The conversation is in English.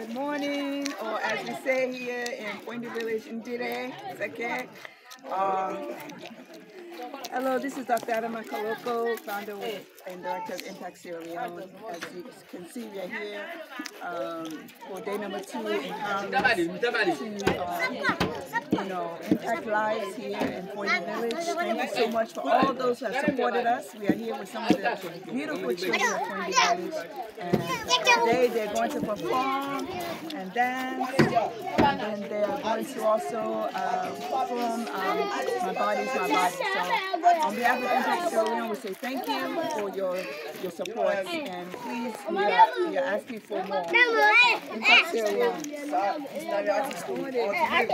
Good morning, or as we say here in Foindu village in Dire, it's okay. Hello, this is Dr Adama Kalokoh, founder and director of Impact Sierra Leone. As you can see, we are here for day number 2 empowerment to impact lives here in Foindu village. Thank you so much for all those who have supported us. We are here with some of the beautiful children of Foindu village, and today they're going to perform and dance, and then they're going to also perform My Body's My Body. So on behalf of Impact Sierra Leone, we say thank you for your support, and please, we are asking for more. Impact Sierra Leone.